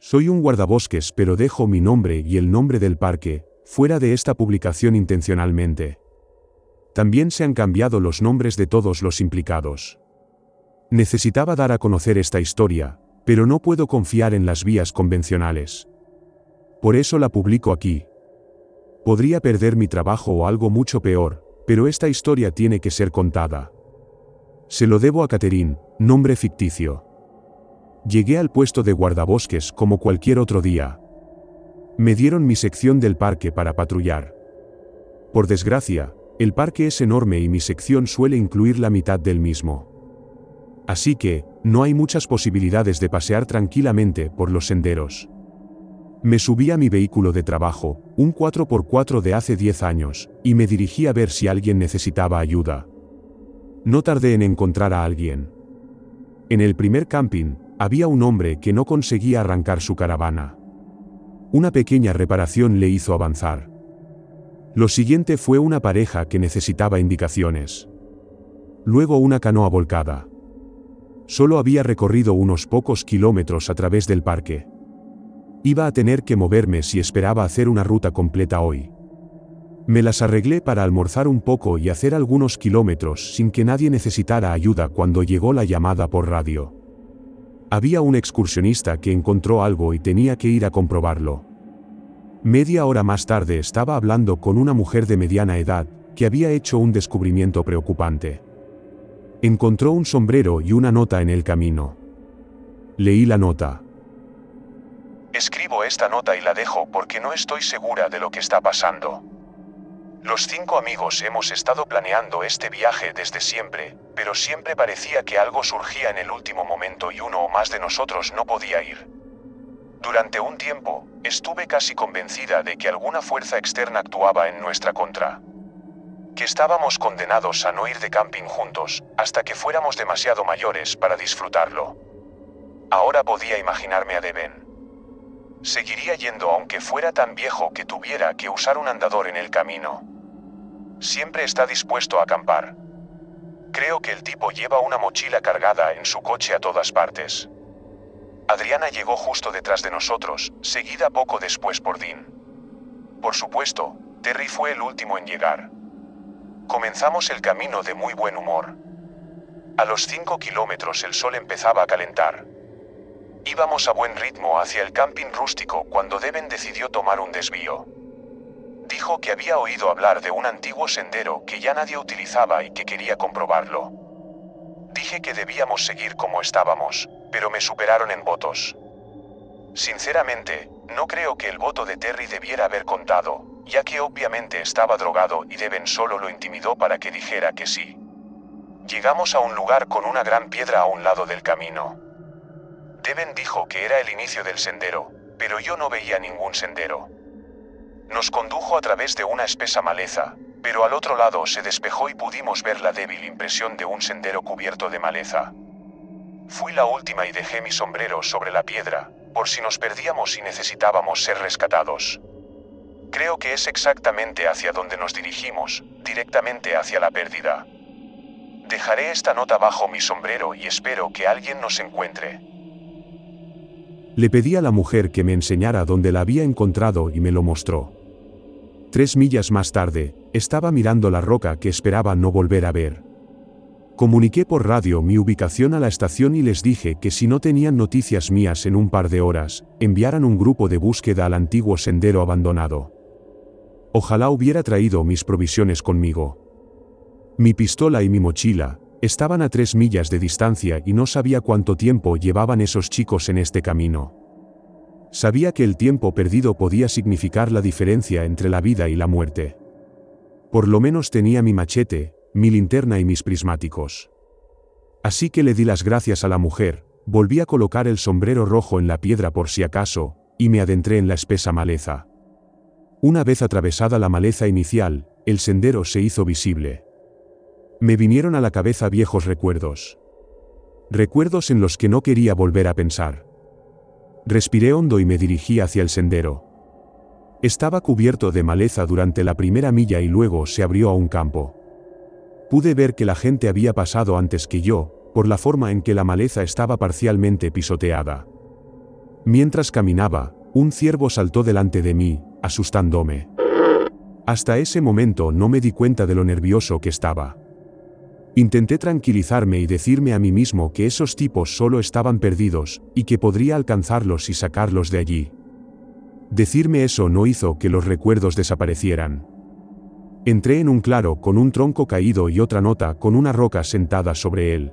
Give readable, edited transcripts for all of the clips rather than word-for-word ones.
Soy un guardabosques, pero dejo mi nombre y el nombre del parque fuera de esta publicación intencionalmente. También se han cambiado los nombres de todos los implicados. Necesitaba dar a conocer esta historia, pero no puedo confiar en las vías convencionales. Por eso la publico aquí. Podría perder mi trabajo o algo mucho peor, pero esta historia tiene que ser contada. Se lo debo a Catherine, nombre ficticio. Llegué al puesto de guardabosques como cualquier otro día. Me dieron mi sección del parque para patrullar. Por desgracia, el parque es enorme y mi sección suele incluir la mitad del mismo. Así que, no hay muchas posibilidades de pasear tranquilamente por los senderos. Me subí a mi vehículo de trabajo, un 4x4 de hace 10 años, y me dirigí a ver si alguien necesitaba ayuda. No tardé en encontrar a alguien. En el primer camping, había un hombre que no conseguía arrancar su caravana. Una pequeña reparación le hizo avanzar. Lo siguiente fue una pareja que necesitaba indicaciones. Luego una canoa volcada. Solo había recorrido unos pocos kilómetros a través del parque. Iba a tener que moverme si esperaba hacer una ruta completa hoy. Me las arreglé para almorzar un poco y hacer algunos kilómetros sin que nadie necesitara ayuda cuando llegó la llamada por radio. Había un excursionista que encontró algo y tenía que ir a comprobarlo. Media hora más tarde estaba hablando con una mujer de mediana edad, que había hecho un descubrimiento preocupante. Encontró un sombrero y una nota en el camino. Leí la nota. Escribo esta nota y la dejo porque no estoy segura de lo que está pasando. Los 5 amigos hemos estado planeando este viaje desde siempre, pero siempre parecía que algo surgía en el último momento y uno o más de nosotros no podía ir. Durante un tiempo, estuve casi convencida de que alguna fuerza externa actuaba en nuestra contra. Que estábamos condenados a no ir de camping juntos, hasta que fuéramos demasiado mayores para disfrutarlo. Ahora podía imaginarme a Devin. Seguiría yendo aunque fuera tan viejo que tuviera que usar un andador en el camino. Siempre está dispuesto a acampar. Creo que el tipo lleva una mochila cargada en su coche a todas partes. Adriana llegó justo detrás de nosotros, seguida poco después por Dean. Por supuesto, Terry fue el último en llegar. Comenzamos el camino de muy buen humor. A los 5 kilómetros el sol empezaba a calentar. Íbamos a buen ritmo hacia el camping rústico cuando Devin decidió tomar un desvío. Dijo que había oído hablar de un antiguo sendero que ya nadie utilizaba y que quería comprobarlo. Dije que debíamos seguir como estábamos, pero me superaron en votos. Sinceramente, no creo que el voto de Terry debiera haber contado, ya que obviamente estaba drogado y Devin solo lo intimidó para que dijera que sí. Llegamos a un lugar con una gran piedra a un lado del camino. Devin dijo que era el inicio del sendero, pero yo no veía ningún sendero. Nos condujo a través de una espesa maleza, pero al otro lado se despejó y pudimos ver la débil impresión de un sendero cubierto de maleza. Fui la última y dejé mi sombrero sobre la piedra, por si nos perdíamos y necesitábamos ser rescatados. Creo que es exactamente hacia donde nos dirigimos, directamente hacia la pérdida. Dejaré esta nota bajo mi sombrero y espero que alguien nos encuentre. Le pedí a la mujer que me enseñara dónde la había encontrado y me lo mostró. 3 millas más tarde, estaba mirando la roca que esperaba no volver a ver. Comuniqué por radio mi ubicación a la estación y les dije que si no tenían noticias mías en un par de horas, enviaran un grupo de búsqueda al antiguo sendero abandonado. Ojalá hubiera traído mis provisiones conmigo. Mi pistola y mi mochila estaban a 3 millas de distancia y no sabía cuánto tiempo llevaban esos chicos en este camino. Sabía que el tiempo perdido podía significar la diferencia entre la vida y la muerte. Por lo menos tenía mi machete, mi linterna y mis prismáticos. Así que le di las gracias a la mujer, volví a colocar el sombrero rojo en la piedra por si acaso, y me adentré en la espesa maleza. Una vez atravesada la maleza inicial, el sendero se hizo visible. Me vinieron a la cabeza viejos recuerdos. Recuerdos en los que no quería volver a pensar. Respiré hondo y me dirigí hacia el sendero. Estaba cubierto de maleza durante la primera milla y luego se abrió a un campo. Pude ver que la gente había pasado antes que yo, por la forma en que la maleza estaba parcialmente pisoteada. Mientras caminaba, un ciervo saltó delante de mí, asustándome. Hasta ese momento no me di cuenta de lo nervioso que estaba. Intenté tranquilizarme y decirme a mí mismo que esos tipos solo estaban perdidos, y que podría alcanzarlos y sacarlos de allí. Decirme eso no hizo que los recuerdos desaparecieran. Entré en un claro con un tronco caído y otra nota con una roca sentada sobre él.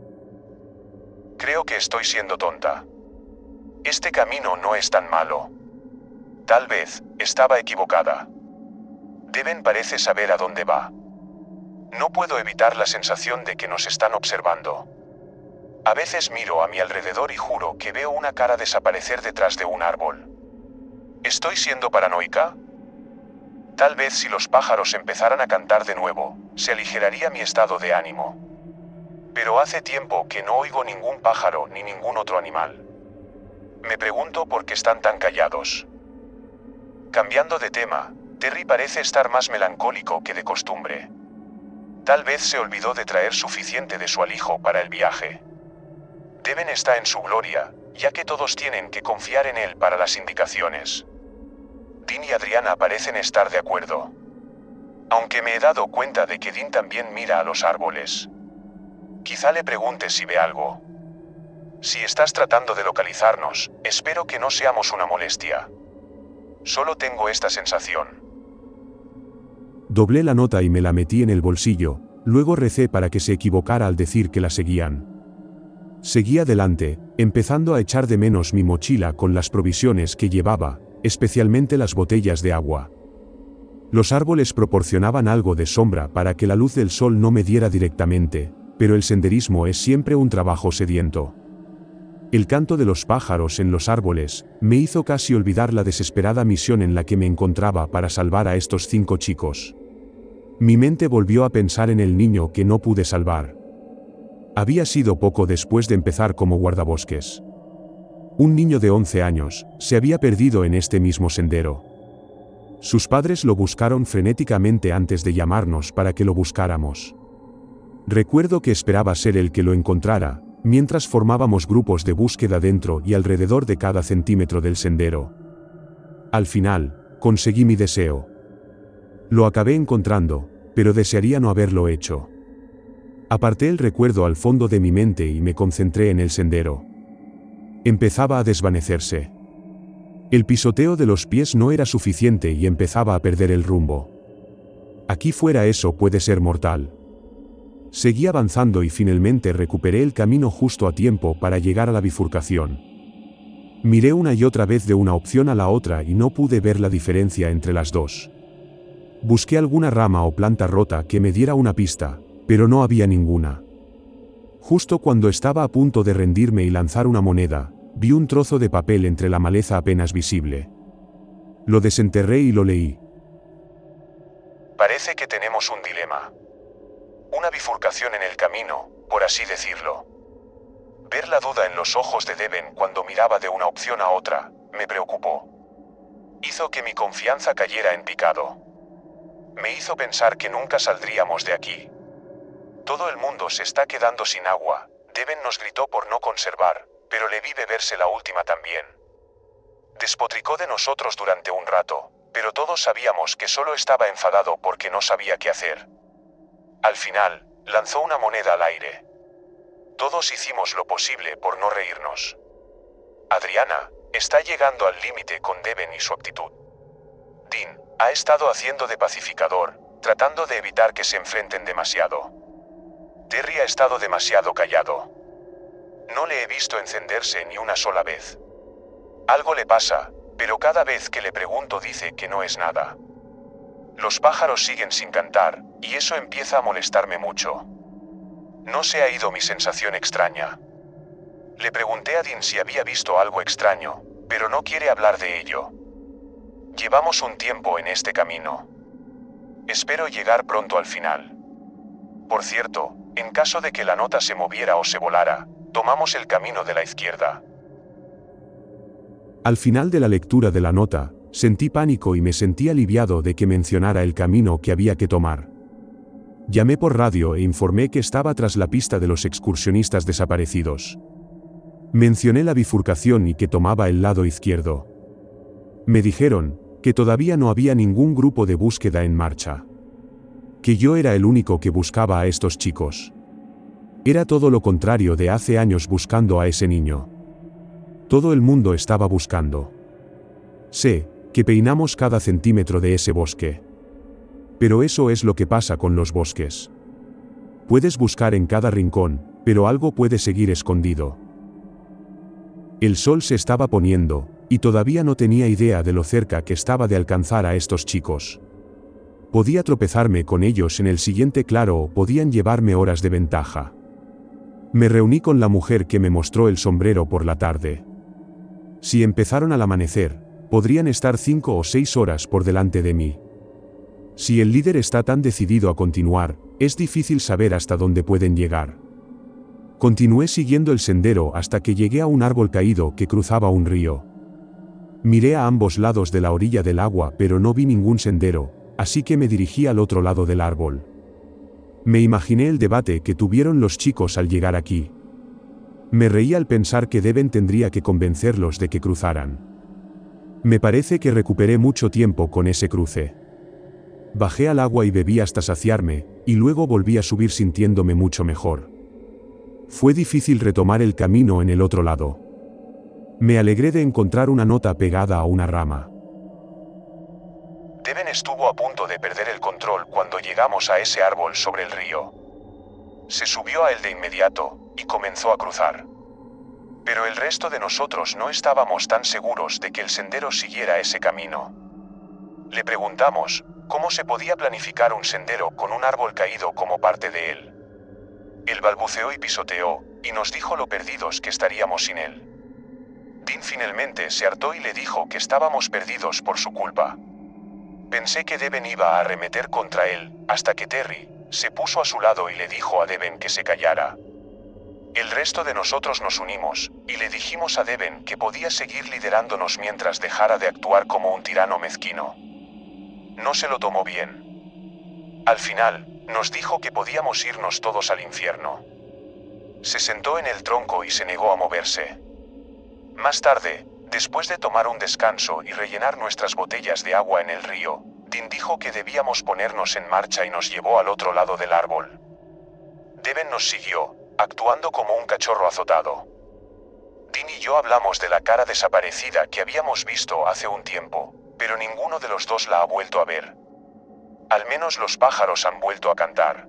Creo que estoy siendo tonta. Este camino no es tan malo. Tal vez estaba equivocada. Devon parece saber a dónde va. No puedo evitar la sensación de que nos están observando. A veces miro a mi alrededor y juro que veo una cara desaparecer detrás de un árbol. ¿Estoy siendo paranoica? Tal vez si los pájaros empezaran a cantar de nuevo, se aligeraría mi estado de ánimo. Pero hace tiempo que no oigo ningún pájaro ni ningún otro animal. Me pregunto por qué están tan callados. Cambiando de tema, Terry parece estar más melancólico que de costumbre. Tal vez se olvidó de traer suficiente de su alijo para el viaje. Devon está en su gloria, ya que todos tienen que confiar en él para las indicaciones. Dean y Adriana parecen estar de acuerdo. Aunque me he dado cuenta de que Dean también mira a los árboles. Quizá le pregunte si ve algo. Si estás tratando de localizarnos, espero que no seamos una molestia. Solo tengo esta sensación. Doblé la nota y me la metí en el bolsillo, luego recé para que se equivocara al decir que la seguían. Seguí adelante, empezando a echar de menos mi mochila con las provisiones que llevaba, especialmente las botellas de agua. Los árboles proporcionaban algo de sombra para que la luz del sol no me diera directamente, pero el senderismo es siempre un trabajo sediento. El canto de los pájaros en los árboles me hizo casi olvidar la desesperada misión en la que me encontraba para salvar a estos 5 chicos. Mi mente volvió a pensar en el niño que no pude salvar. Había sido poco después de empezar como guardabosques. Un niño de 11 años se había perdido en este mismo sendero. Sus padres lo buscaron frenéticamente antes de llamarnos para que lo buscáramos. Recuerdo que esperaba ser el que lo encontrara, mientras formábamos grupos de búsqueda dentro y alrededor de cada centímetro del sendero. Al final, conseguí mi deseo. Lo acabé encontrando, pero desearía no haberlo hecho. Aparté el recuerdo al fondo de mi mente y me concentré en el sendero. Empezaba a desvanecerse. El pisoteo de los pies no era suficiente y empezaba a perder el rumbo. Aquí fuera eso puede ser mortal. Seguí avanzando y finalmente recuperé el camino justo a tiempo para llegar a la bifurcación. Miré una y otra vez de una opción a la otra y no pude ver la diferencia entre las dos. Busqué alguna rama o planta rota que me diera una pista, pero no había ninguna. Justo cuando estaba a punto de rendirme y lanzar una moneda, vi un trozo de papel entre la maleza apenas visible. Lo desenterré y lo leí. Parece que tenemos un dilema. Una bifurcación en el camino, por así decirlo. Ver la duda en los ojos de Devon cuando miraba de una opción a otra, me preocupó. Hizo que mi confianza cayera en picado. Me hizo pensar que nunca saldríamos de aquí. Todo el mundo se está quedando sin agua. Devon nos gritó por no conservar, pero le vi beberse la última también. Despotricó de nosotros durante un rato, pero todos sabíamos que solo estaba enfadado porque no sabía qué hacer. Al final, lanzó una moneda al aire. Todos hicimos lo posible por no reírnos. Adriana está llegando al límite con Devon y su actitud. Dean ha estado haciendo de pacificador, tratando de evitar que se enfrenten demasiado. Terry ha estado demasiado callado. No le he visto encenderse ni una sola vez. Algo le pasa, pero cada vez que le pregunto dice que no es nada. Los pájaros siguen sin cantar, y eso empieza a molestarme mucho. No se ha ido mi sensación extraña. Le pregunté a Dean si había visto algo extraño, pero no quiere hablar de ello. Llevamos un tiempo en este camino. Espero llegar pronto al final. Por cierto, en caso de que la nota se moviera o se volara, tomamos el camino de la izquierda. Al final de la lectura de la nota, sentí pánico y me sentí aliviado de que mencionara el camino que había que tomar. Llamé por radio e informé que estaba tras la pista de los excursionistas desaparecidos. Mencioné la bifurcación y que tomaba el lado izquierdo. Me dijeron que todavía no había ningún grupo de búsqueda en marcha. Que yo era el único que buscaba a estos chicos. Era todo lo contrario de hace años buscando a ese niño. Todo el mundo estaba buscando. Sé que peinamos cada centímetro de ese bosque. Pero eso es lo que pasa con los bosques. Puedes buscar en cada rincón, pero algo puede seguir escondido. El sol se estaba poniendo, y todavía no tenía idea de lo cerca que estaba de alcanzar a estos chicos. Podía tropezarme con ellos en el siguiente claro o podían llevarme horas de ventaja. Me reuní con la mujer que me mostró el sombrero por la tarde. Si empezaron al amanecer, podrían estar 5 o 6 horas por delante de mí. Si el líder está tan decidido a continuar, es difícil saber hasta dónde pueden llegar. Continué siguiendo el sendero hasta que llegué a un árbol caído que cruzaba un río. Miré a ambos lados de la orilla del agua pero no vi ningún sendero, así que me dirigí al otro lado del árbol. Me imaginé el debate que tuvieron los chicos al llegar aquí. Me reí al pensar que Devon tendría que convencerlos de que cruzaran. Me parece que recuperé mucho tiempo con ese cruce. Bajé al agua y bebí hasta saciarme, y luego volví a subir sintiéndome mucho mejor. Fue difícil retomar el camino en el otro lado. Me alegré de encontrar una nota pegada a una rama. Devon estuvo a punto de perder el control cuando llegamos a ese árbol sobre el río. Se subió a él de inmediato, y comenzó a cruzar. Pero el resto de nosotros no estábamos tan seguros de que el sendero siguiera ese camino. Le preguntamos cómo se podía planificar un sendero con un árbol caído como parte de él. Él balbuceó y pisoteó, y nos dijo lo perdidos que estaríamos sin él. Dean finalmente se hartó y le dijo que estábamos perdidos por su culpa. Pensé que Devon iba a arremeter contra él, hasta que Terry se puso a su lado y le dijo a Devon que se callara. El resto de nosotros nos unimos, y le dijimos a Devon que podía seguir liderándonos mientras dejara de actuar como un tirano mezquino. No se lo tomó bien. Al final, nos dijo que podíamos irnos todos al infierno. Se sentó en el tronco y se negó a moverse. Más tarde, después de tomar un descanso y rellenar nuestras botellas de agua en el río, Dean dijo que debíamos ponernos en marcha y nos llevó al otro lado del árbol. Devon nos siguió, actuando como un cachorro azotado. Dean y yo hablamos de la cara desaparecida que habíamos visto hace un tiempo, pero ninguno de los dos la ha vuelto a ver. Al menos los pájaros han vuelto a cantar.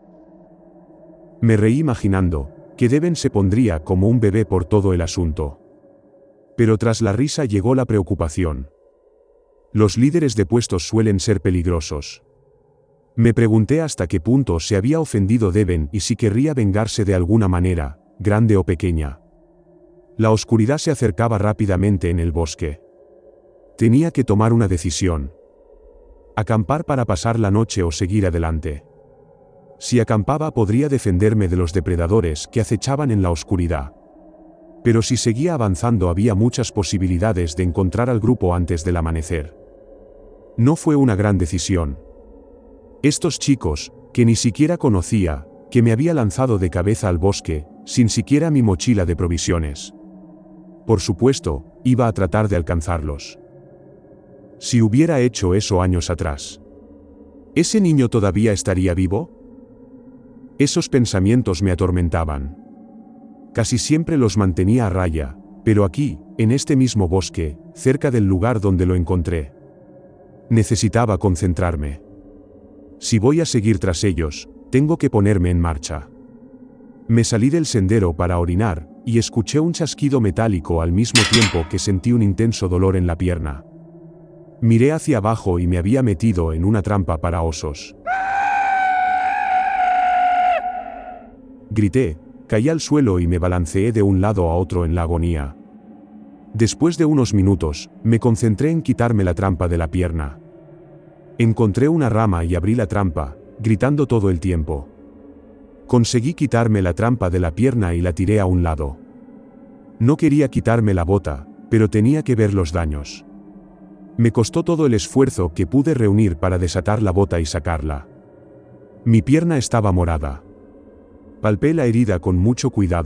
Me reí imaginando que Devon se pondría como un bebé por todo el asunto. Pero tras la risa llegó la preocupación. Los líderes de puestos suelen ser peligrosos. Me pregunté hasta qué punto se había ofendido Devon y si querría vengarse de alguna manera, grande o pequeña. La oscuridad se acercaba rápidamente en el bosque. Tenía que tomar una decisión. Acampar para pasar la noche o seguir adelante. Si acampaba podría defenderme de los depredadores que acechaban en la oscuridad. Pero si seguía avanzando había muchas posibilidades de encontrar al grupo antes del amanecer. No fue una gran decisión. Estos chicos, que ni siquiera conocía, que me había lanzado de cabeza al bosque, sin siquiera mi mochila de provisiones. Por supuesto, iba a tratar de alcanzarlos. Si hubiera hecho eso años atrás, ¿ese niño todavía estaría vivo? Esos pensamientos me atormentaban. Casi siempre los mantenía a raya, pero aquí, en este mismo bosque, cerca del lugar donde lo encontré, necesitaba concentrarme. Si voy a seguir tras ellos, tengo que ponerme en marcha. Me salí del sendero para orinar, y escuché un chasquido metálico al mismo tiempo que sentí un intenso dolor en la pierna. Miré hacia abajo y me había metido en una trampa para osos. Grité, caí al suelo y me balanceé de un lado a otro en la agonía. Después de unos minutos, me concentré en quitarme la trampa de la pierna. Encontré una rama y abrí la trampa, gritando todo el tiempo. Conseguí quitarme la trampa de la pierna y la tiré a un lado. No quería quitarme la bota, pero tenía que ver los daños. Me costó todo el esfuerzo que pude reunir para desatar la bota y sacarla. Mi pierna estaba morada. Palpé la herida con mucho cuidado,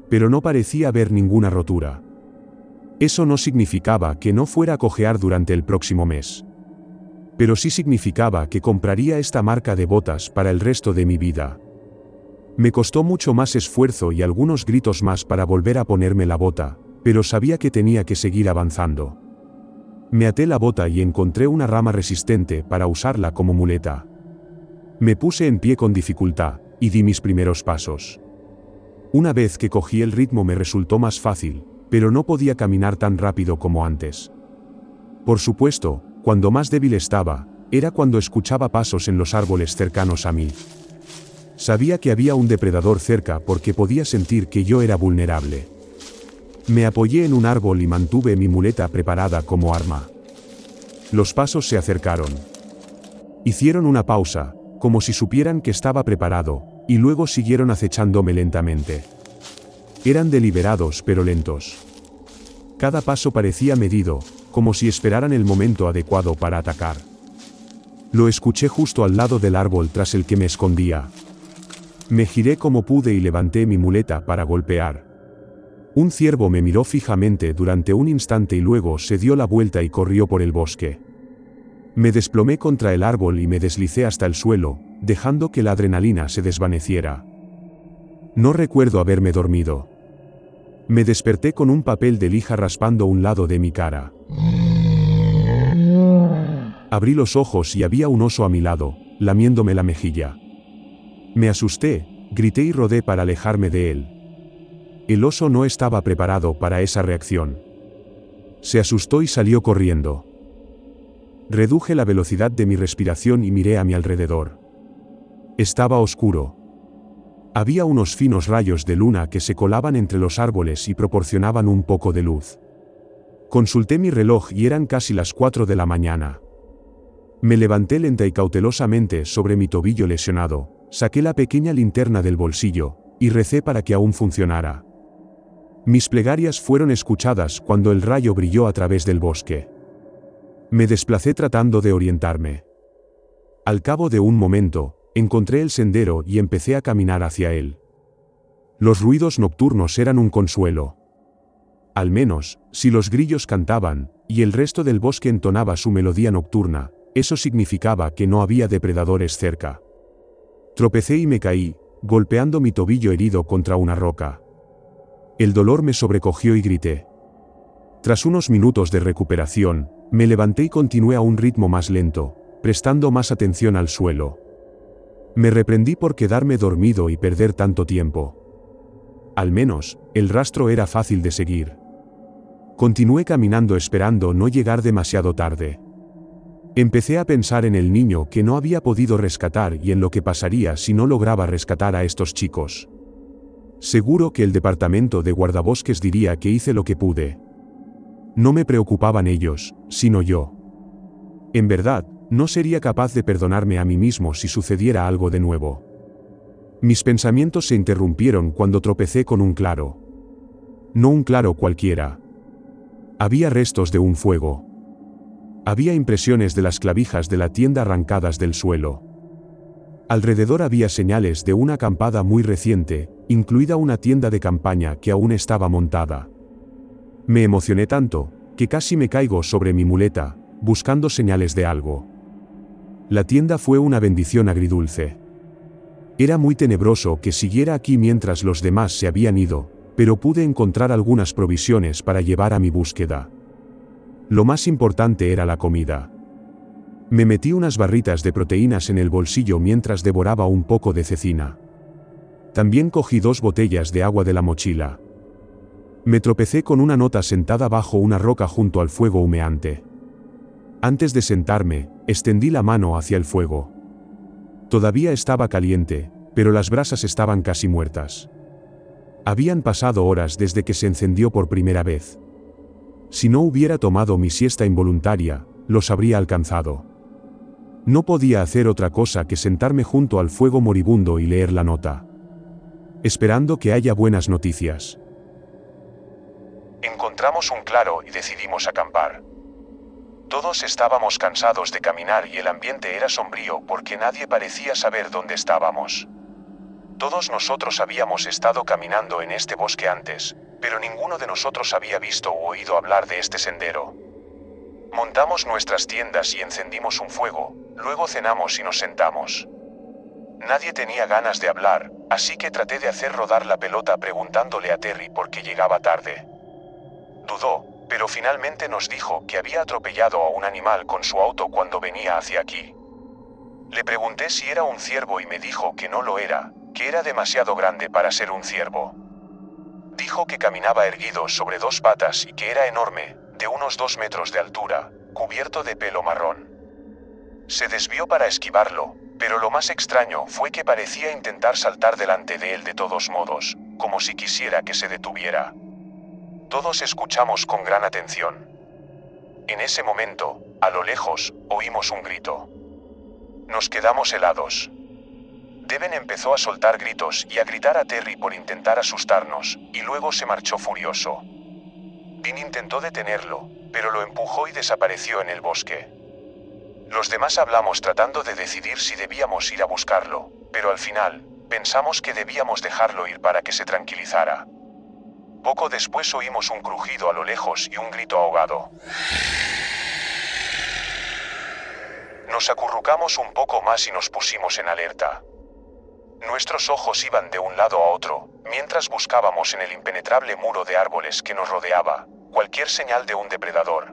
pero no parecía haber ninguna rotura. Eso no significaba que no fuera a cojear durante el próximo mes. Pero sí significaba que compraría esta marca de botas para el resto de mi vida. Me costó mucho más esfuerzo y algunos gritos más para volver a ponerme la bota, pero sabía que tenía que seguir avanzando. Me até la bota y encontré una rama resistente para usarla como muleta. Me puse en pie con dificultad, y di mis primeros pasos. Una vez que cogí el ritmo me resultó más fácil, pero no podía caminar tan rápido como antes. Por supuesto, cuando más débil estaba, era cuando escuchaba pasos en los árboles cercanos a mí. Sabía que había un depredador cerca porque podía sentir que yo era vulnerable. Me apoyé en un árbol y mantuve mi muleta preparada como arma. Los pasos se acercaron. Hicieron una pausa, como si supieran que estaba preparado, y luego siguieron acechándome lentamente. Eran deliberados pero lentos. Cada paso parecía medido, como si esperaran el momento adecuado para atacar. Lo escuché justo al lado del árbol tras el que me escondía. Me giré como pude y levanté mi muleta para golpear. Un ciervo me miró fijamente durante un instante y luego se dio la vuelta y corrió por el bosque. Me desplomé contra el árbol y me deslicé hasta el suelo, dejando que la adrenalina se desvaneciera. No recuerdo haberme dormido. Me desperté con un papel de lija raspando un lado de mi cara. Abrí los ojos y había un oso a mi lado, lamiéndome la mejilla. Me asusté, grité y rodé para alejarme de él. El oso no estaba preparado para esa reacción. Se asustó y salió corriendo. Reduje la velocidad de mi respiración y miré a mi alrededor. Estaba oscuro. Había unos finos rayos de luna que se colaban entre los árboles y proporcionaban un poco de luz. Consulté mi reloj y eran casi las 4 de la mañana. Me levanté lenta y cautelosamente sobre mi tobillo lesionado, saqué la pequeña linterna del bolsillo, y recé para que aún funcionara. Mis plegarias fueron escuchadas cuando el rayo brilló a través del bosque. Me desplacé tratando de orientarme. Al cabo de un momento, encontré el sendero y empecé a caminar hacia él. Los ruidos nocturnos eran un consuelo. Al menos, si los grillos cantaban, y el resto del bosque entonaba su melodía nocturna, eso significaba que no había depredadores cerca. Tropecé y me caí, golpeando mi tobillo herido contra una roca. El dolor me sobrecogió y grité. Tras unos minutos de recuperación, me levanté y continué a un ritmo más lento, prestando más atención al suelo. Me reprendí por quedarme dormido y perder tanto tiempo. Al menos, el rastro era fácil de seguir. Continué caminando esperando no llegar demasiado tarde. Empecé a pensar en el niño que no había podido rescatar y en lo que pasaría si no lograba rescatar a estos chicos. Seguro que el departamento de guardabosques diría que hice lo que pude. No me preocupaban ellos, sino yo. En verdad, no sería capaz de perdonarme a mí mismo si sucediera algo de nuevo. Mis pensamientos se interrumpieron cuando tropecé con un claro. No un claro cualquiera. Había restos de un fuego. Había impresiones de las clavijas de la tienda arrancadas del suelo. Alrededor había señales de una acampada muy reciente, incluida una tienda de campaña que aún estaba montada. Me emocioné tanto, que casi me caigo sobre mi muleta, buscando señales de algo. La tienda fue una bendición agridulce. Era muy tenebroso que siguiera aquí mientras los demás se habían ido, pero pude encontrar algunas provisiones para llevar a mi búsqueda. Lo más importante era la comida. Me metí unas barritas de proteínas en el bolsillo mientras devoraba un poco de cecina. También cogí 2 botellas de agua de la mochila. Me tropecé con una nota sentada bajo una roca junto al fuego humeante. Antes de sentarme, extendí la mano hacia el fuego. Todavía estaba caliente, pero las brasas estaban casi muertas. Habían pasado horas desde que se encendió por primera vez. Si no hubiera tomado mi siesta involuntaria, los habría alcanzado. No podía hacer otra cosa que sentarme junto al fuego moribundo y leer la nota. Esperando que haya buenas noticias. Encontramos un claro y decidimos acampar. Todos estábamos cansados de caminar y el ambiente era sombrío porque nadie parecía saber dónde estábamos. Todos nosotros habíamos estado caminando en este bosque antes, pero ninguno de nosotros había visto o oído hablar de este sendero. Montamos nuestras tiendas y encendimos un fuego, luego cenamos y nos sentamos. Nadie tenía ganas de hablar, así que traté de hacer rodar la pelota preguntándole a Terry por qué llegaba tarde. Dudó, pero finalmente nos dijo que había atropellado a un animal con su auto cuando venía hacia aquí. Le pregunté si era un ciervo y me dijo que no lo era, que era demasiado grande para ser un ciervo. Dijo que caminaba erguido sobre dos patas y que era enorme, de unos 2 metros de altura, cubierto de pelo marrón. Se desvió para esquivarlo, pero lo más extraño fue que parecía intentar saltar delante de él de todos modos, como si quisiera que se detuviera. Todos escuchamos con gran atención. En ese momento, a lo lejos, oímos un grito. Nos quedamos helados. Devin empezó a soltar gritos y a gritar a Terry por intentar asustarnos, y luego se marchó furioso. Dean intentó detenerlo, pero lo empujó y desapareció en el bosque. Los demás hablamos tratando de decidir si debíamos ir a buscarlo, pero al final, pensamos que debíamos dejarlo ir para que se tranquilizara. Poco después oímos un crujido a lo lejos y un grito ahogado. Nos acurrucamos un poco más y nos pusimos en alerta. Nuestros ojos iban de un lado a otro, mientras buscábamos en el impenetrable muro de árboles que nos rodeaba, cualquier señal de un depredador.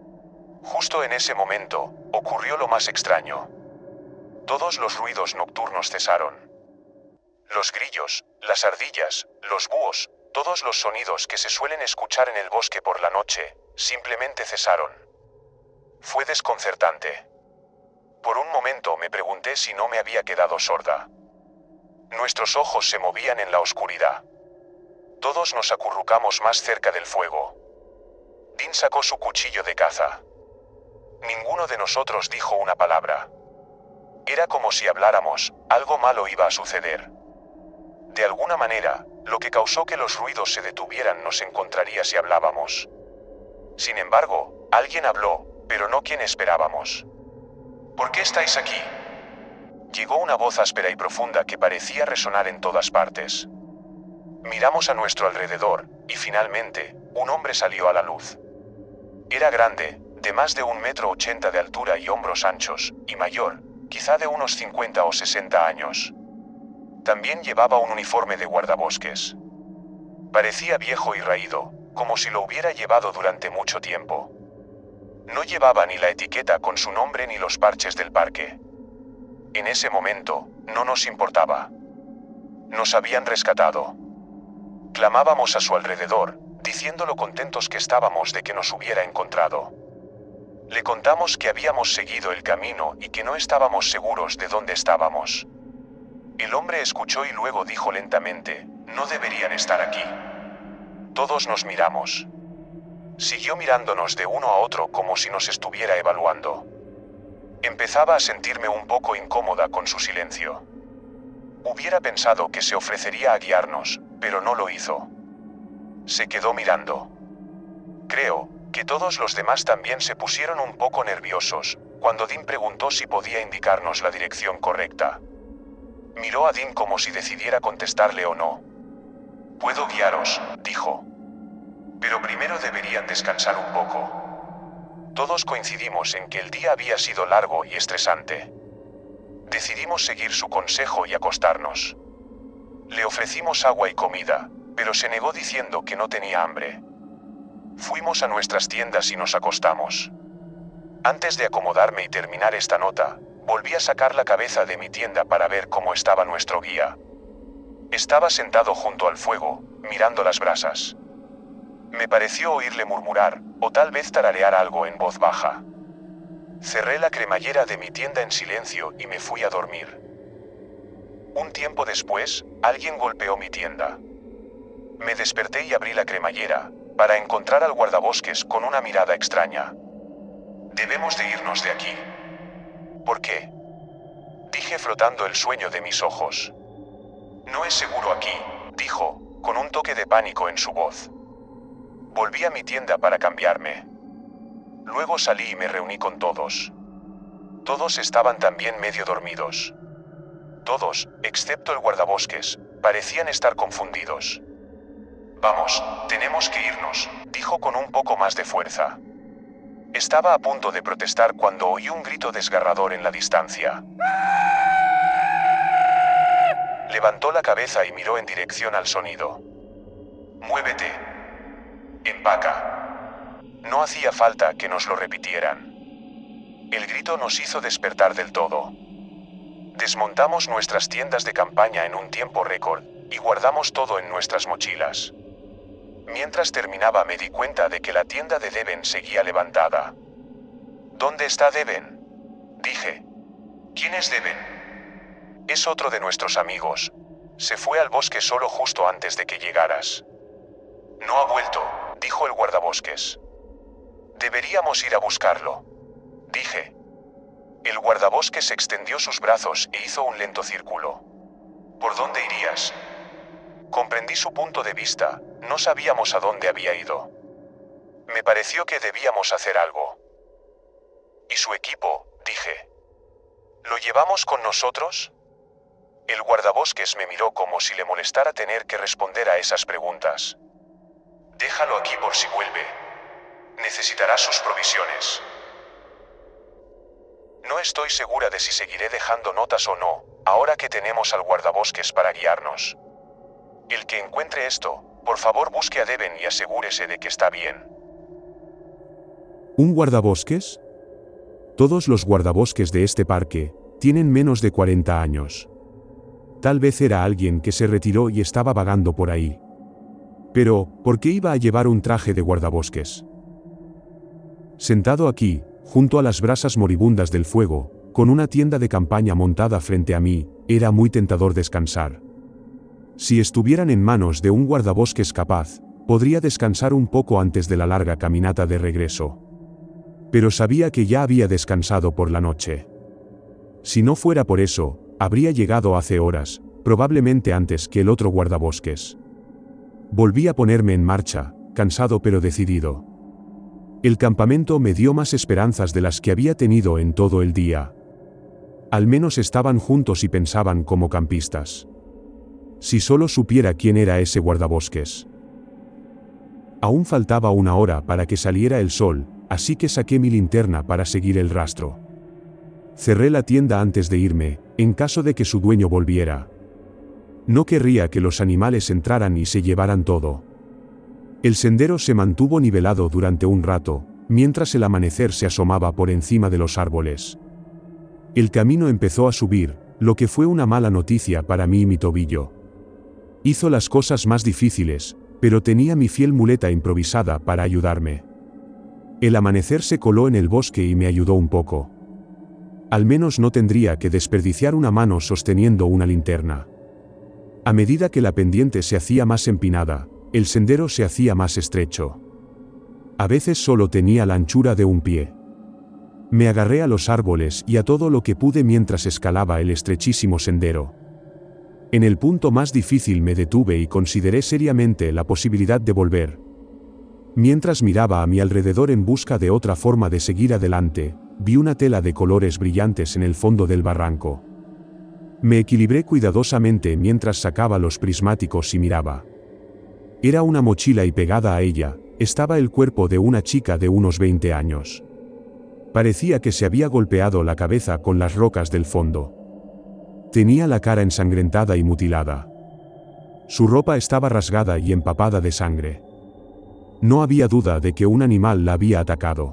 Justo en ese momento, ocurrió lo más extraño. Todos los ruidos nocturnos cesaron. Los grillos, las ardillas, los búhos, todos los sonidos que se suelen escuchar en el bosque por la noche, simplemente cesaron. Fue desconcertante. Por un momento me pregunté si no me había quedado sorda. Nuestros ojos se movían en la oscuridad. Todos nos acurrucamos más cerca del fuego. Dean sacó su cuchillo de caza. Ninguno de nosotros dijo una palabra. Era como si habláramos, algo malo iba a suceder. De alguna manera, lo que causó que los ruidos se detuvieran nos encontraría si hablábamos. Sin embargo, alguien habló, pero no quien esperábamos. ¿Por qué estáis aquí? Llegó una voz áspera y profunda que parecía resonar en todas partes. Miramos a nuestro alrededor, y finalmente, un hombre salió a la luz. Era grande, de más de 1,80 m de altura y hombros anchos, y mayor, quizá de unos 50 o 60 años. También llevaba un uniforme de guardabosques. Parecía viejo y raído, como si lo hubiera llevado durante mucho tiempo. No llevaba ni la etiqueta con su nombre ni los parches del parque. En ese momento, no nos importaba. Nos habían rescatado. Clamábamos a su alrededor, diciendo lo contentos que estábamos de que nos hubiera encontrado. Le contamos que habíamos seguido el camino y que no estábamos seguros de dónde estábamos. El hombre escuchó y luego dijo lentamente, «No deberían estar aquí». Todos nos miramos. Siguió mirándonos de uno a otro como si nos estuviera evaluando. Empezaba a sentirme un poco incómoda con su silencio. Hubiera pensado que se ofrecería a guiarnos, pero no lo hizo. Se quedó mirando. Creo que todos los demás también se pusieron un poco nerviosos, cuando Dean preguntó si podía indicarnos la dirección correcta. Miró a Dean como si decidiera contestarle o no. «Puedo guiaros», dijo. «Pero primero deberían descansar un poco». Todos coincidimos en que el día había sido largo y estresante. Decidimos seguir su consejo y acostarnos. Le ofrecimos agua y comida, pero se negó diciendo que no tenía hambre. Fuimos a nuestras tiendas y nos acostamos. Antes de acomodarme y terminar esta nota, volví a sacar la cabeza de mi tienda para ver cómo estaba nuestro guía. Estaba sentado junto al fuego, mirando las brasas. Me pareció oírle murmurar, o tal vez tararear algo en voz baja. Cerré la cremallera de mi tienda en silencio y me fui a dormir. Un tiempo después, alguien golpeó mi tienda. Me desperté y abrí la cremallera, para encontrar al guardabosques con una mirada extraña. «Debemos de irnos de aquí». «¿Por qué?», dije frotando el sueño de mis ojos. «No es seguro aquí», dijo, con un toque de pánico en su voz. Volví a mi tienda para cambiarme. Luego salí y me reuní con todos. Todos estaban también medio dormidos. Todos, excepto el guardabosques, parecían estar confundidos. Vamos, tenemos que irnos, dijo con un poco más de fuerza. Estaba a punto de protestar cuando oí un grito desgarrador en la distancia. Levantó la cabeza y miró en dirección al sonido. Muévete. Empaca. No hacía falta que nos lo repitieran. El grito nos hizo despertar del todo. Desmontamos nuestras tiendas de campaña en un tiempo récord y guardamos todo en nuestras mochilas. Mientras terminaba me di cuenta de que la tienda de Devon seguía levantada. ¿Dónde está Devon?, dije. ¿Quién es Devon? Es otro de nuestros amigos. Se fue al bosque solo justo antes de que llegaras. No ha vuelto, dijo el guardabosques. Deberíamos ir a buscarlo, dije. El guardabosques extendió sus brazos e hizo un lento círculo. ¿Por dónde irías? Comprendí su punto de vista, no sabíamos a dónde había ido. Me pareció que debíamos hacer algo. ¿Y su equipo?, dije. ¿Lo llevamos con nosotros? El guardabosques me miró como si le molestara tener que responder a esas preguntas. Déjalo aquí por si vuelve. Necesitará sus provisiones. No estoy segura de si seguiré dejando notas o no, ahora que tenemos al guardabosques para guiarnos. El que encuentre esto, por favor busque a Devon y asegúrese de que está bien. ¿Un guardabosques? Todos los guardabosques de este parque tienen menos de 40 años. Tal vez era alguien que se retiró y estaba vagando por ahí. Pero, ¿por qué iba a llevar un traje de guardabosques? Sentado aquí, junto a las brasas moribundas del fuego, con una tienda de campaña montada frente a mí, era muy tentador descansar. Si estuvieran en manos de un guardabosques capaz, podría descansar un poco antes de la larga caminata de regreso. Pero sabía que ya había descansado por la noche. Si no fuera por eso, habría llegado hace horas, probablemente antes que el otro guardabosques. Volví a ponerme en marcha, cansado pero decidido. El campamento me dio más esperanzas de las que había tenido en todo el día. Al menos estaban juntos y pensaban como campistas. Si solo supiera quién era ese guardabosques. Aún faltaba una hora para que saliera el sol, así que saqué mi linterna para seguir el rastro. Cerré la tienda antes de irme, en caso de que su dueño volviera. No querría que los animales entraran y se llevaran todo. El sendero se mantuvo nivelado durante un rato, mientras el amanecer se asomaba por encima de los árboles. El camino empezó a subir, lo que fue una mala noticia para mí y mi tobillo. Hizo las cosas más difíciles, pero tenía mi fiel muleta improvisada para ayudarme. El amanecer se coló en el bosque y me ayudó un poco. Al menos no tendría que desperdiciar una mano sosteniendo una linterna. A medida que la pendiente se hacía más empinada, el sendero se hacía más estrecho. A veces solo tenía la anchura de un pie. Me agarré a los árboles y a todo lo que pude mientras escalaba el estrechísimo sendero. En el punto más difícil me detuve y consideré seriamente la posibilidad de volver. Mientras miraba a mi alrededor en busca de otra forma de seguir adelante, vi una tela de colores brillantes en el fondo del barranco. Me equilibré cuidadosamente mientras sacaba los prismáticos y miraba. Era una mochila y pegada a ella, estaba el cuerpo de una chica de unos 20 años. Parecía que se había golpeado la cabeza con las rocas del fondo. Tenía la cara ensangrentada y mutilada. Su ropa estaba rasgada y empapada de sangre. No había duda de que un animal la había atacado.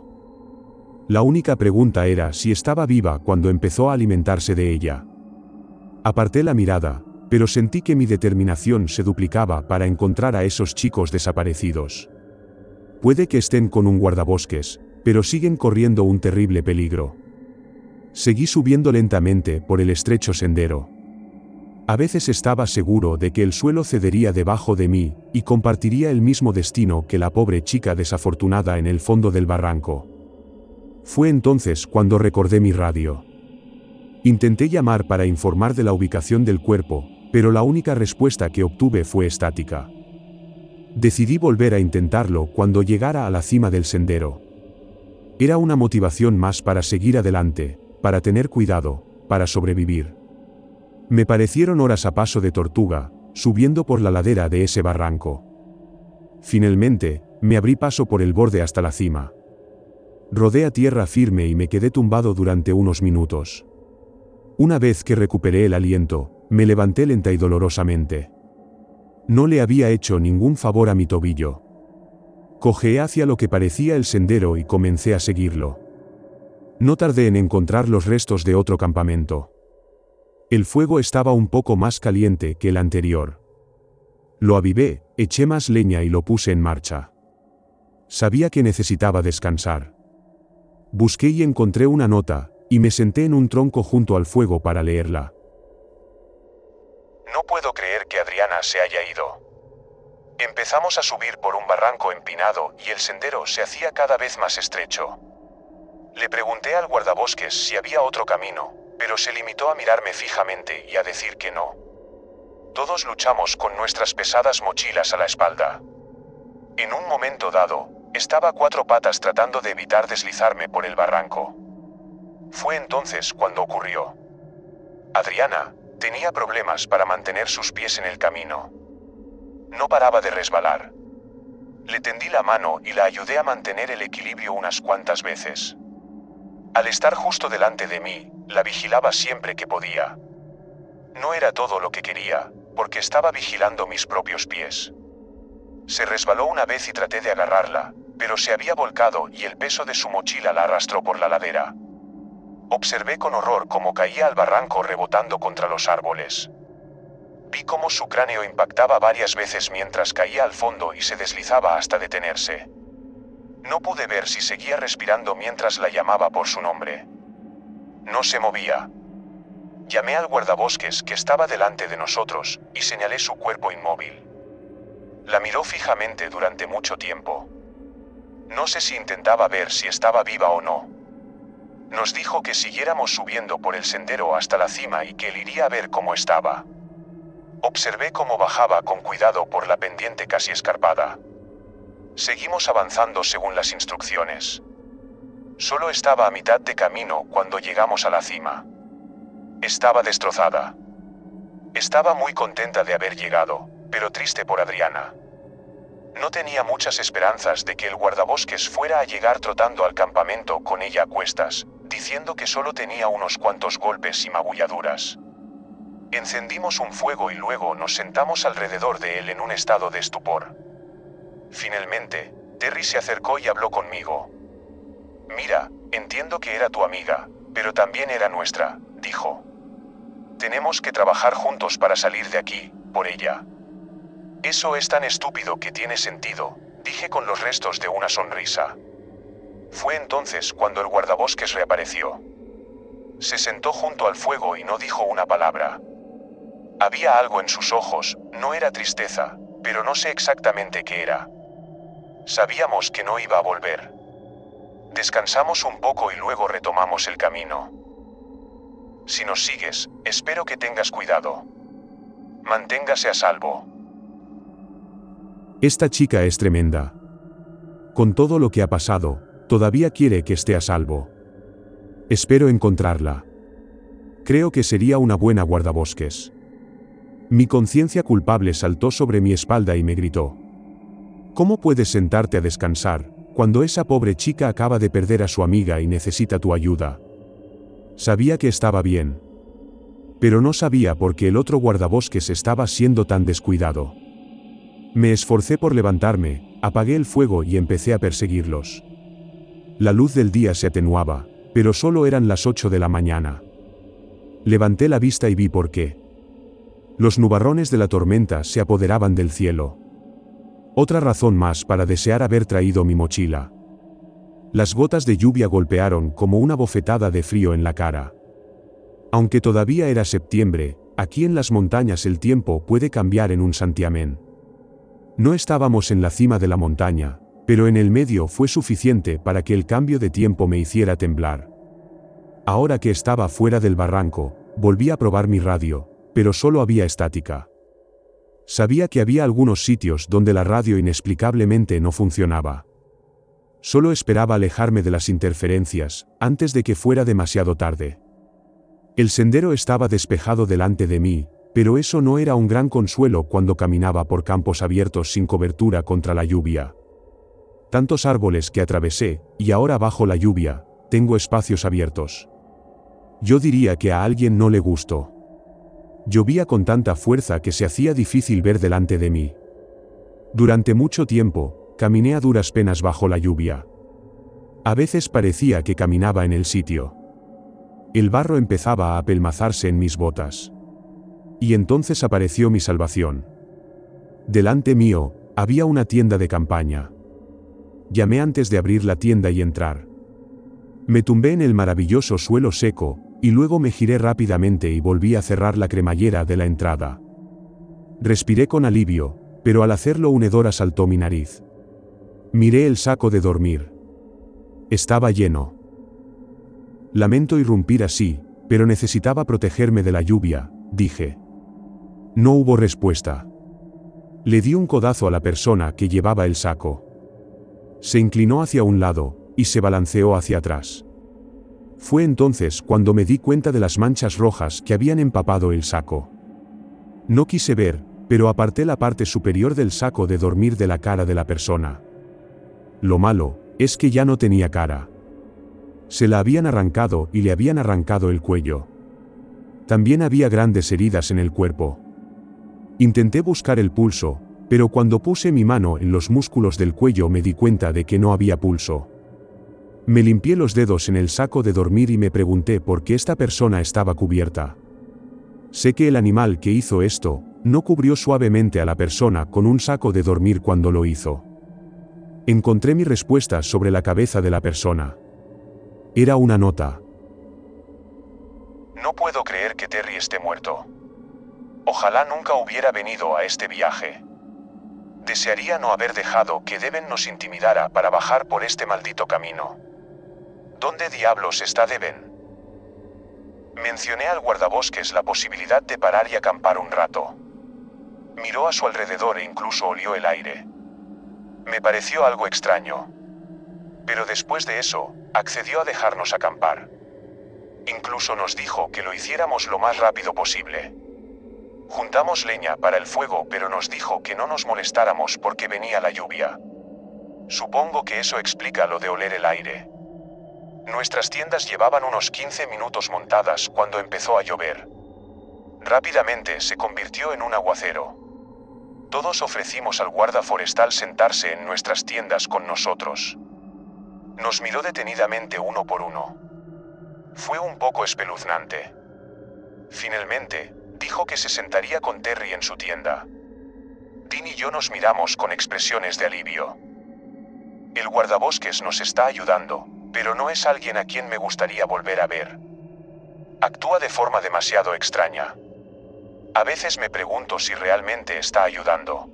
La única pregunta era si estaba viva cuando empezó a alimentarse de ella. Aparté la mirada, pero sentí que mi determinación se duplicaba para encontrar a esos chicos desaparecidos. Puede que estén con un guardabosques, pero siguen corriendo un terrible peligro. Seguí subiendo lentamente por el estrecho sendero. A veces estaba seguro de que el suelo cedería debajo de mí, y compartiría el mismo destino que la pobre chica desafortunada en el fondo del barranco. Fue entonces cuando recordé mi radio. Intenté llamar para informar de la ubicación del cuerpo, pero la única respuesta que obtuve fue estática. Decidí volver a intentarlo cuando llegara a la cima del sendero. Era una motivación más para seguir adelante, para tener cuidado, para sobrevivir. Me parecieron horas a paso de tortuga, subiendo por la ladera de ese barranco. Finalmente, me abrí paso por el borde hasta la cima. Rodé a tierra firme y me quedé tumbado durante unos minutos. Una vez que recuperé el aliento, me levanté lenta y dolorosamente. No le había hecho ningún favor a mi tobillo. Cojeé hacia lo que parecía el sendero y comencé a seguirlo. No tardé en encontrar los restos de otro campamento. El fuego estaba un poco más caliente que el anterior. Lo avivé, eché más leña y lo puse en marcha. Sabía que necesitaba descansar. Busqué y encontré una nota, y me senté en un tronco junto al fuego para leerla. No puedo creer que Adriana se haya ido. Empezamos a subir por un barranco empinado y el sendero se hacía cada vez más estrecho. Le pregunté al guardabosques si había otro camino, pero se limitó a mirarme fijamente y a decir que no. Todos luchamos con nuestras pesadas mochilas a la espalda. En un momento dado, estaba a cuatro patas tratando de evitar deslizarme por el barranco. Fue entonces cuando ocurrió. Adriana tenía problemas para mantener sus pies en el camino. No paraba de resbalar. Le tendí la mano y la ayudé a mantener el equilibrio unas cuantas veces. Al estar justo delante de mí, la vigilaba siempre que podía. No era todo lo que quería, porque estaba vigilando mis propios pies. Se resbaló una vez y traté de agarrarla, pero se había volcado y el peso de su mochila la arrastró por la ladera. Observé con horror cómo caía al barranco rebotando contra los árboles. Vi cómo su cráneo impactaba varias veces mientras caía al fondo y se deslizaba hasta detenerse. No pude ver si seguía respirando mientras la llamaba por su nombre. No se movía. Llamé al guardabosques que estaba delante de nosotros y señalé su cuerpo inmóvil. La miró fijamente durante mucho tiempo. No sé si intentaba ver si estaba viva o no. Nos dijo que siguiéramos subiendo por el sendero hasta la cima y que él iría a ver cómo estaba. Observé cómo bajaba con cuidado por la pendiente casi escarpada. Seguimos avanzando según las instrucciones. Solo estaba a mitad de camino cuando llegamos a la cima. Estaba destrozada. Estaba muy contenta de haber llegado, pero triste por Adriana. No tenía muchas esperanzas de que el guardabosques fuera a llegar trotando al campamento con ella a cuestas, diciendo que solo tenía unos cuantos golpes y magulladuras. Encendimos un fuego y luego nos sentamos alrededor de él en un estado de estupor. Finalmente, Terry se acercó y habló conmigo. «Mira, entiendo que era tu amiga, pero también era nuestra», dijo. «Tenemos que trabajar juntos para salir de aquí, por ella». «Eso es tan estúpido que tiene sentido», dije con los restos de una sonrisa. Fue entonces cuando el guardabosques reapareció. Se sentó junto al fuego y no dijo una palabra. Había algo en sus ojos, no era tristeza, pero no sé exactamente qué era. Sabíamos que no iba a volver. Descansamos un poco y luego retomamos el camino. Si nos sigues, espero que tengas cuidado. Manténgase a salvo. Esta chica es tremenda. Con todo lo que ha pasado, todavía quiere que esté a salvo. Espero encontrarla. Creo que sería una buena guardabosques. Mi conciencia culpable saltó sobre mi espalda y me gritó. ¿Cómo puedes sentarte a descansar, cuando esa pobre chica acaba de perder a su amiga y necesita tu ayuda? Sabía que estaba bien. Pero no sabía por qué el otro guardabosques estaba siendo tan descuidado. Me esforcé por levantarme, apagué el fuego y empecé a perseguirlos. La luz del día se atenuaba, pero solo eran las 8 de la mañana. Levanté la vista y vi por qué. Los nubarrones de la tormenta se apoderaban del cielo. Otra razón más para desear haber traído mi mochila. Las gotas de lluvia golpearon como una bofetada de frío en la cara. Aunque todavía era septiembre, aquí en las montañas el tiempo puede cambiar en un santiamén. No estábamos en la cima de la montaña, pero en el medio fue suficiente para que el cambio de tiempo me hiciera temblar. Ahora que estaba fuera del barranco, volví a probar mi radio, pero solo había estática. Sabía que había algunos sitios donde la radio inexplicablemente no funcionaba. Solo esperaba alejarme de las interferencias, antes de que fuera demasiado tarde. El sendero estaba despejado delante de mí, pero eso no era un gran consuelo cuando caminaba por campos abiertos sin cobertura contra la lluvia. Tantos árboles que atravesé, y ahora bajo la lluvia, tengo espacios abiertos. Yo diría que a alguien no le gustó. Llovía con tanta fuerza que se hacía difícil ver delante de mí. Durante mucho tiempo, caminé a duras penas bajo la lluvia. A veces parecía que caminaba en el sitio. El barro empezaba a apelmazarse en mis botas. Y entonces apareció mi salvación. Delante mío, había una tienda de campaña. Llamé antes de abrir la tienda y entrar. Me tumbé en el maravilloso suelo seco, y luego me giré rápidamente y volví a cerrar la cremallera de la entrada. Respiré con alivio, pero al hacerlo un hedor asaltó mi nariz. Miré el saco de dormir. Estaba lleno. Lamento irrumpir así, pero necesitaba protegerme de la lluvia, dije. No hubo respuesta. Le di un codazo a la persona que llevaba el saco. Se inclinó hacia un lado, y se balanceó hacia atrás. Fue entonces cuando me di cuenta de las manchas rojas que habían empapado el saco. No quise ver, pero aparté la parte superior del saco de dormir de la cara de la persona. Lo malo es que ya no tenía cara. Se la habían arrancado y le habían arrancado el cuello. También había grandes heridas en el cuerpo. Intenté buscar el pulso, pero cuando puse mi mano en los músculos del cuello me di cuenta de que no había pulso. Me limpié los dedos en el saco de dormir y me pregunté por qué esta persona estaba cubierta. Sé que el animal que hizo esto, no cubrió suavemente a la persona con un saco de dormir cuando lo hizo. Encontré mi respuesta sobre la cabeza de la persona. Era una nota. No puedo creer que Terry esté muerto. Ojalá nunca hubiera venido a este viaje. Desearía no haber dejado que Devon nos intimidara para bajar por este maldito camino. ¿Dónde diablos está Devon? Mencioné al guardabosques la posibilidad de parar y acampar un rato. Miró a su alrededor e incluso olió el aire. Me pareció algo extraño. Pero después de eso, accedió a dejarnos acampar. Incluso nos dijo que lo hiciéramos lo más rápido posible. Juntamos leña para el fuego, pero nos dijo que no nos molestáramos porque venía la lluvia. Supongo que eso explica lo de oler el aire. Nuestras tiendas llevaban unos 15 minutos montadas cuando empezó a llover. Rápidamente se convirtió en un aguacero. Todos ofrecimos al guarda forestal sentarse en nuestras tiendas con nosotros. Nos miró detenidamente uno por uno. Fue un poco espeluznante. Finalmente, dijo que se sentaría con Terry en su tienda. Dean y yo nos miramos con expresiones de alivio. El guardabosques nos está ayudando, pero no es alguien a quien me gustaría volver a ver. Actúa de forma demasiado extraña. A veces me pregunto si realmente está ayudando.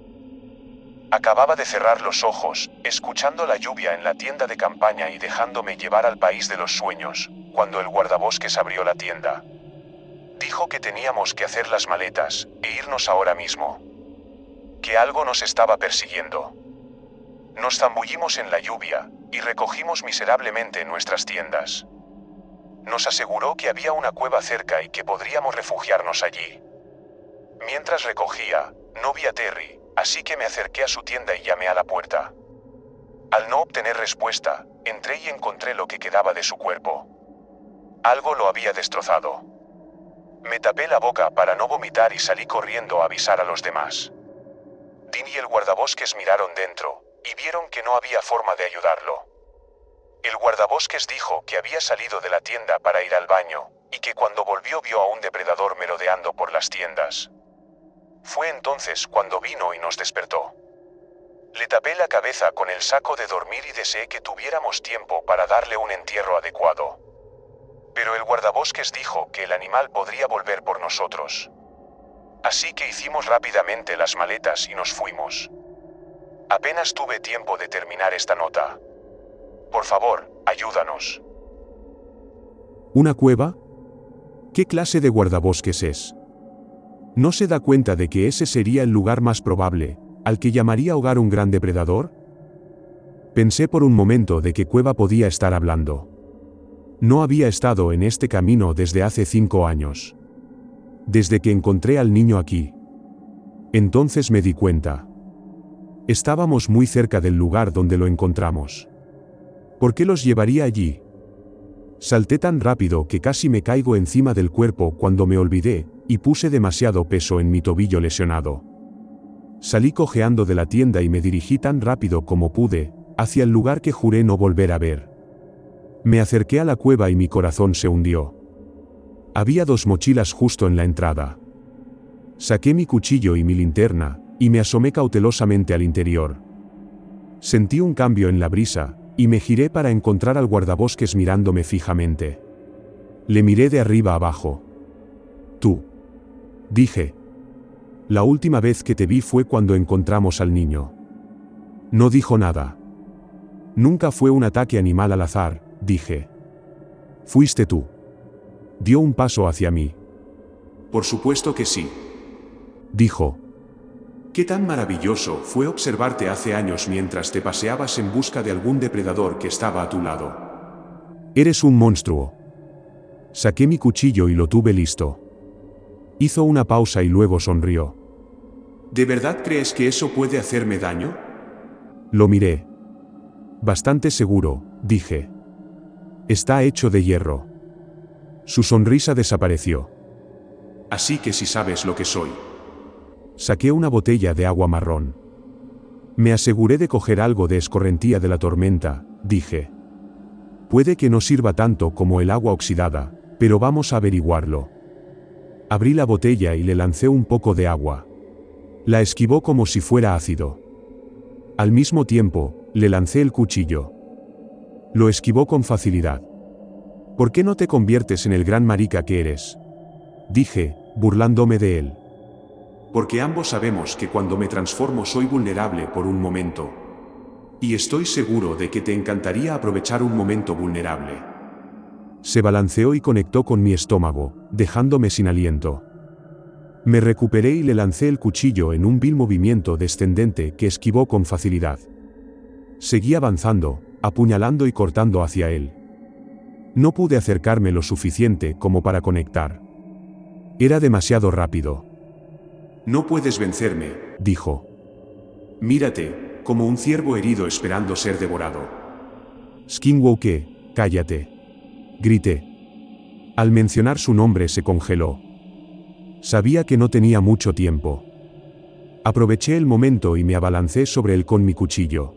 Acababa de cerrar los ojos, escuchando la lluvia en la tienda de campaña y dejándome llevar al país de los sueños, cuando el guardabosques abrió la tienda. Dijo que teníamos que hacer las maletas e irnos ahora mismo. Que algo nos estaba persiguiendo. Nos zambullimos en la lluvia y recogimos miserablemente nuestras tiendas. Nos aseguró que había una cueva cerca y que podríamos refugiarnos allí. Mientras recogía, no vi a Terry, así que me acerqué a su tienda y llamé a la puerta. Al no obtener respuesta, entré y encontré lo que quedaba de su cuerpo. Algo lo había destrozado. Me tapé la boca para no vomitar y salí corriendo a avisar a los demás. Dean y el guardabosques miraron dentro, y vieron que no había forma de ayudarlo. El guardabosques dijo que había salido de la tienda para ir al baño, y que cuando volvió vio a un depredador merodeando por las tiendas. Fue entonces cuando vino y nos despertó. Le tapé la cabeza con el saco de dormir y deseé que tuviéramos tiempo para darle un entierro adecuado. Pero el guardabosques dijo que el animal podría volver por nosotros. Así que hicimos rápidamente las maletas y nos fuimos. Apenas tuve tiempo de terminar esta nota. Por favor, ayúdanos. ¿Una cueva? ¿Qué clase de guardabosques es? ¿No se da cuenta de que ese sería el lugar más probable, al que llamaría hogar un gran depredador? Pensé por un momento de qué cueva podía estar hablando. No había estado en este camino desde hace 5 años. Desde que encontré al niño aquí. Entonces me di cuenta. Estábamos muy cerca del lugar donde lo encontramos. ¿Por qué los llevaría allí? Salté tan rápido que casi me caigo encima del cuerpo cuando me olvidé, y puse demasiado peso en mi tobillo lesionado. Salí cojeando de la tienda y me dirigí tan rápido como pude, hacia el lugar que juré no volver a ver. Me acerqué a la cueva y mi corazón se hundió. Había 2 mochilas justo en la entrada. Saqué mi cuchillo y mi linterna, y me asomé cautelosamente al interior. Sentí un cambio en la brisa, y me giré para encontrar al guardabosques mirándome fijamente. Le miré de arriba abajo. «Tú», dije. «La última vez que te vi fue cuando encontramos al niño». No dijo nada. «Nunca fue un ataque animal al azar», dije. «Fuiste tú». Dio un paso hacia mí. «Por supuesto que sí», dijo. «Qué tan maravilloso fue observarte hace años mientras te paseabas en busca de algún depredador que estaba a tu lado». «Eres un monstruo». Saqué mi cuchillo y lo tuve listo. Hizo una pausa y luego sonrió. «¿De verdad crees que eso puede hacerme daño?». Lo miré. «Bastante seguro», dije. «Está hecho de hierro». Su sonrisa desapareció. «Así que si sabes lo que soy». Saqué una botella de agua marrón. «Me aseguré de coger algo de escorrentía de la tormenta», dije. «Puede que no sirva tanto como el agua oxidada, pero vamos a averiguarlo». Abrí la botella y le lancé un poco de agua. La esquivó como si fuera ácido. Al mismo tiempo, le lancé el cuchillo. Lo esquivó con facilidad. «¿Por qué no te conviertes en el gran marica que eres?», dije, burlándome de él. «Porque ambos sabemos que cuando me transformo soy vulnerable por un momento. Y estoy seguro de que te encantaría aprovechar un momento vulnerable». Se balanceó y conectó con mi estómago, dejándome sin aliento. Me recuperé y le lancé el cuchillo en un vil movimiento descendente que esquivó con facilidad. Seguí avanzando, apuñalando y cortando hacia él. No pude acercarme lo suficiente como para conectar. Era demasiado rápido. «No puedes vencerme», dijo. «Mírate, como un ciervo herido esperando ser devorado». «Skinwalker, cállate», grité. Al mencionar su nombre se congeló. Sabía que no tenía mucho tiempo. Aproveché el momento y me abalancé sobre él con mi cuchillo.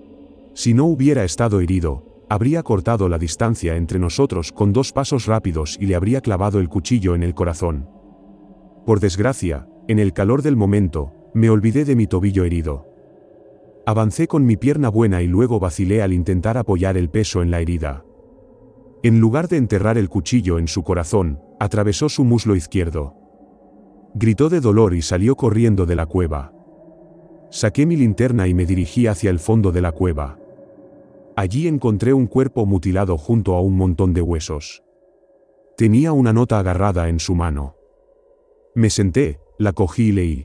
Si no hubiera estado herido, habría cortado la distancia entre nosotros con 2 pasos rápidos y le habría clavado el cuchillo en el corazón. Por desgracia, en el calor del momento, me olvidé de mi tobillo herido. Avancé con mi pierna buena y luego vacilé al intentar apoyar el peso en la herida. En lugar de enterrar el cuchillo en su corazón, atravesó su muslo izquierdo. Gritó de dolor y salió corriendo de la cueva. Saqué mi linterna y me dirigí hacia el fondo de la cueva. Allí encontré un cuerpo mutilado junto a un montón de huesos. Tenía una nota agarrada en su mano. Me senté, la cogí y leí.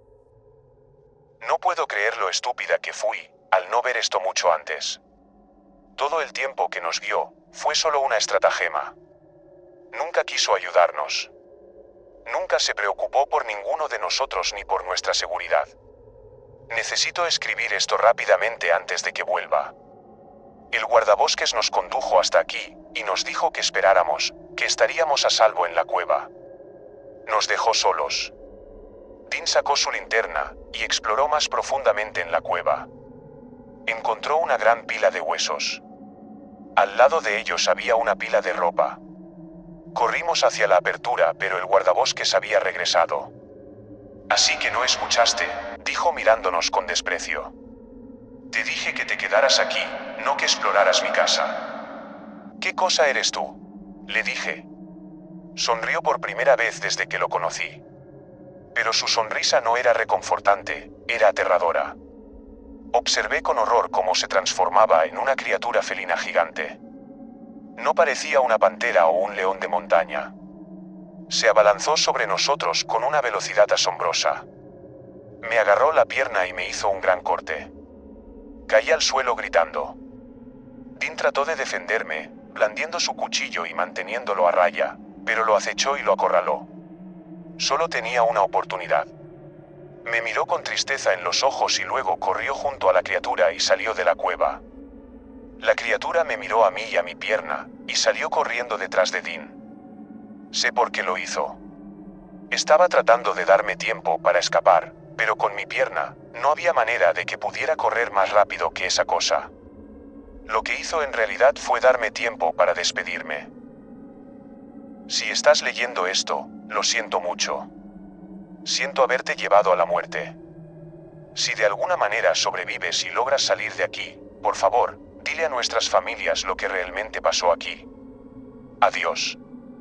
«No puedo creer lo estúpida que fui, al no ver esto mucho antes. Todo el tiempo que nos guió, fue solo una estratagema. Nunca quiso ayudarnos. Nunca se preocupó por ninguno de nosotros ni por nuestra seguridad. Necesito escribir esto rápidamente antes de que vuelva. El guardabosques nos condujo hasta aquí, y nos dijo que esperáramos, que estaríamos a salvo en la cueva. Nos dejó solos. Dean sacó su linterna, y exploró más profundamente en la cueva. Encontró una gran pila de huesos. Al lado de ellos había una pila de ropa. Corrimos hacia la apertura, pero el guardabosques había regresado. «Así que no escuchaste», dijo mirándonos con desprecio. «Te dije que te quedaras aquí, no que exploraras mi casa». «¿Qué cosa eres tú?», le dije. Sonrió por primera vez desde que lo conocí. Pero su sonrisa no era reconfortante, era aterradora. Observé con horror cómo se transformaba en una criatura felina gigante. No parecía una pantera o un león de montaña. Se abalanzó sobre nosotros con una velocidad asombrosa. Me agarró la pierna y me hizo un gran corte. Caí al suelo gritando. Dean trató de defenderme, blandiendo su cuchillo y manteniéndolo a raya, pero lo acechó y lo acorraló. Solo tenía una oportunidad. Me miró con tristeza en los ojos y luego corrió junto a la criatura y salió de la cueva. La criatura me miró a mí y a mi pierna, y salió corriendo detrás de Dean. Sé por qué lo hizo. Estaba tratando de darme tiempo para escapar, pero con mi pierna, no había manera de que pudiera correr más rápido que esa cosa. Lo que hizo en realidad fue darme tiempo para despedirme. Si estás leyendo esto, lo siento mucho. Siento haberte llevado a la muerte. Si de alguna manera sobrevives y logras salir de aquí, por favor, dile a nuestras familias lo que realmente pasó aquí. Adiós.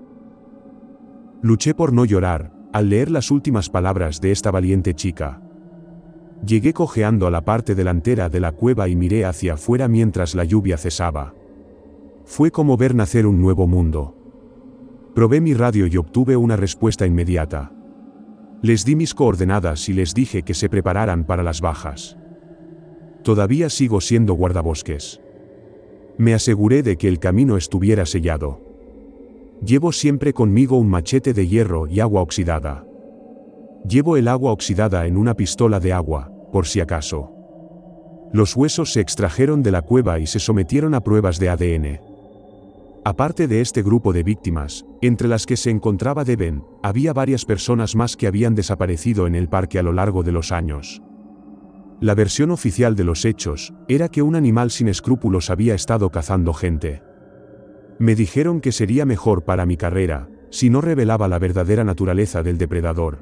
Luché por no llorar, al leer las últimas palabras de esta valiente chica. Llegué cojeando a la parte delantera de la cueva y miré hacia afuera mientras la lluvia cesaba. Fue como ver nacer un nuevo mundo. Probé mi radio y obtuve una respuesta inmediata. Les di mis coordenadas y les dije que se prepararan para las bajas. Todavía sigo siendo guardabosques. Me aseguré de que el camino estuviera sellado. Llevo siempre conmigo un machete de hierro y agua oxidada. Llevo el agua oxidada en una pistola de agua, por si acaso. Los huesos se extrajeron de la cueva y se sometieron a pruebas de ADN. Aparte de este grupo de víctimas, entre las que se encontraba Devon, había varias personas más que habían desaparecido en el parque a lo largo de los años. La versión oficial de los hechos era que un animal sin escrúpulos había estado cazando gente. Me dijeron que sería mejor para mi carrera, si no revelaba la verdadera naturaleza del depredador.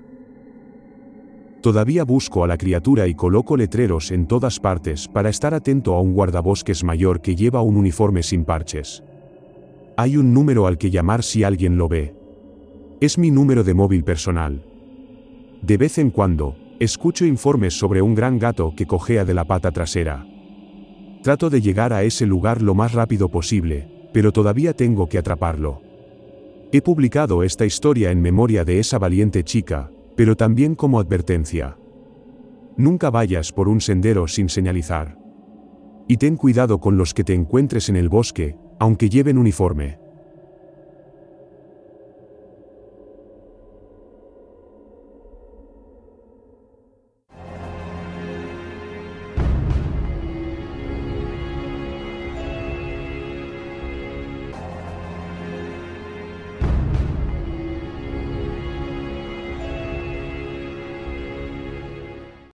Todavía busco a la criatura y coloco letreros en todas partes para estar atento a un guardabosques mayor que lleva un uniforme sin parches. Hay un número al que llamar si alguien lo ve. Es mi número de móvil personal. De vez en cuando, escucho informes sobre un gran gato que cojea de la pata trasera. Trato de llegar a ese lugar lo más rápido posible, pero todavía tengo que atraparlo. He publicado esta historia en memoria de esa valiente chica, pero también como advertencia. Nunca vayas por un sendero sin señalizar. Y ten cuidado con los que te encuentres en el bosque, aunque lleven uniforme.